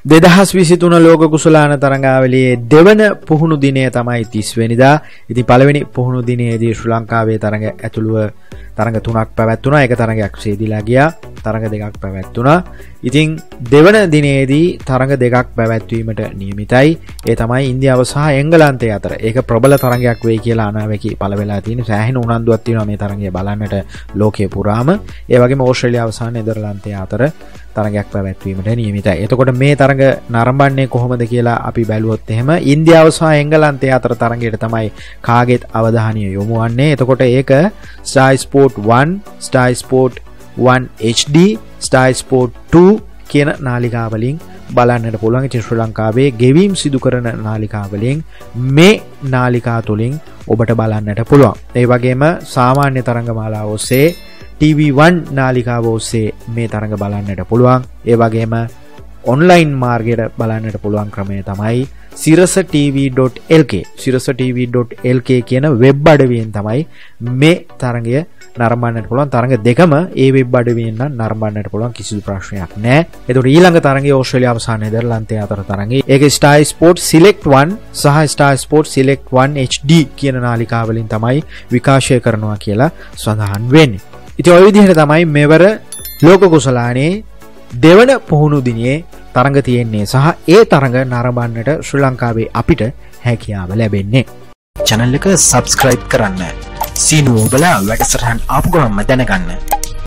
2023 ලෝක කුසලාන තරඟාවලියේ දෙවන පුහුණු දිනය තමයි 30 වෙනිදා. ඉතින් පළවෙනි පුහුණු දිනයේදී ශ්‍රී ලංකාවේ තරඟ ඇතුළුව තරඟ 3ක් පැවැත්වුණා. එක තරඟයක් සේදිලා ගියා. තරඟ 2ක් පැවැත්වුණා. ඉතින් දෙවන දිනයේදී තරඟ 2ක් පැවැත්වීමට නියමිතයි. ඒ තමයි ඉන්දියාව සහ එංගලන්තය අතර. ඒක ප්‍රබල තරඟයක් වෙයි කියලා අනාවැකි පළ වෙලා තියෙන. සෑහෙන උනන්දුවක් තියෙනවා මේ තරඟය බලන්නට ලෝකයේ පුරාම. ඒ වගේම ඕස්ට්‍රේලියාව සහ නෙදර්ලන්තය අතර තරඟයක් පැවැත්වීමට නියමිතයි. එතකොට මේ තරඟ නරඹන්නේ කොහොමද කියලා අපි බැලුවොත් එහෙම ඉන්දියාව සහ එංගලන්තය අතර තරඟයට තමයි කාගෙත් අවධානය යොමු වන්නේ. එතකොට ඒක Sky Sport 1, Sky Sport 1 HD, Sky Sport 2 කියන නාලිකාවලින් බලන්නට පුළුවන්. ඉතින් ශ්‍රී ලංකාවේ ගෙවීම් සිදු කරන නාලිකාවලින් මේ නාලිකා තුලින් ඔබට බලන්නට පුළුවන්. ඒ වගේම සාමාන්‍ය තරඟමාලා ඔස්සේ TV1 නාලිකාව ඔස්සේ මේ තරඟ බලන්නට පුළුවන්. ඒ වගේම ඔන්ලයින් මාර්ගයට බලන්නට පුළුවන් ක්‍රමය තමයි sirasatv.lk. sirasatv.lk කියන වෙබ් අඩවියෙන් තමයි මේ තරඟය නරඹන්නට පුළුවන්. තරඟ දෙකම ඒ වෙබ් අඩවියෙන් නම් නරඹන්නට පුළුවන්, කිසිදු ප්‍රශ්නයක් නැහැ. එතකොට ඊළඟ තරඟය ඕස්ට්‍රේලියාව සහ නෙදර්ලන්තය අතර තරඟය. ඒකේ Sky Sport Select 1 සහ Sky Sport Select 1 HD කියන නාලිකාවලින් තමයි විකාශය කරනවා කියලා සඳහන් වෙන්නේ. ඉතින් ඔය විදිහට තමයි මෙවර ලෝක කුසලානේ දෙවන පුහුණු දිනේ තරඟ තියෙන්නේ සහ ඒ තරඟ නරඹන්නට ශ්‍රී ලංකාවේ අපිට හැකියාව ලැබෙන්නේ. channel එක subscribe කරන්න. සීනුව ඔබලා වැඩසටහන් ආපු ගමන්ම දැනගන්න.